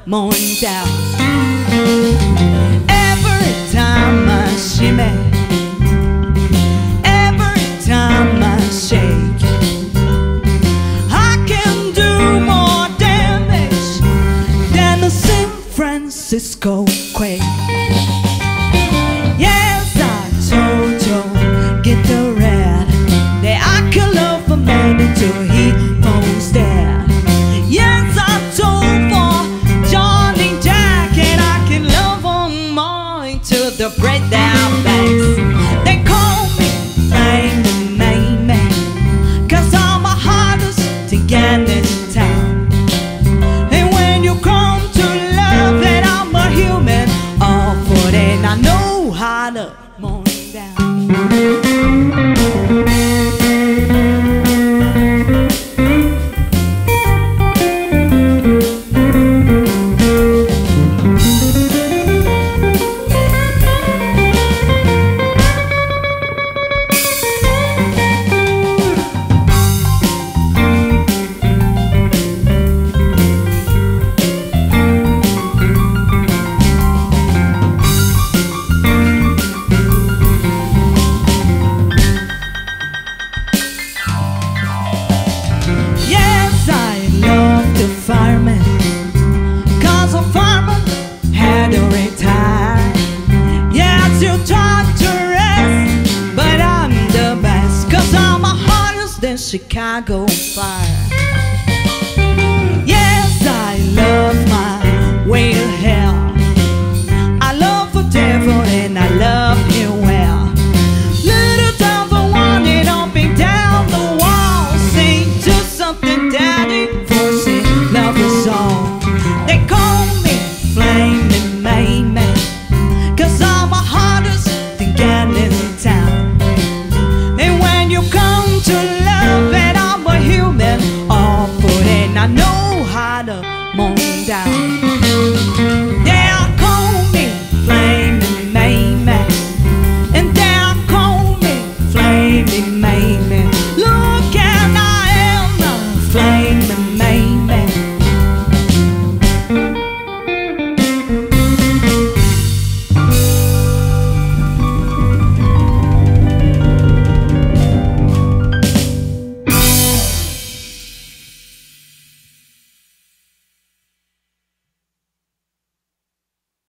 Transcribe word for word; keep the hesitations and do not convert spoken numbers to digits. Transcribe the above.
mowing down. Every time I shimmy, every time I shake, I can do more damage than a San Francisco quake. Yes, I told you, get the red, that I can love a man until he phones dead. Yes, I told for Johnny Jack, and I can love them more until the breakdown backs. They call me Flamin' Mamie, cause I'm the hardest to get in town. And when you come to love that I'm a human, all for that I know how to mow it down. Chicago fire. Yes, I love my way of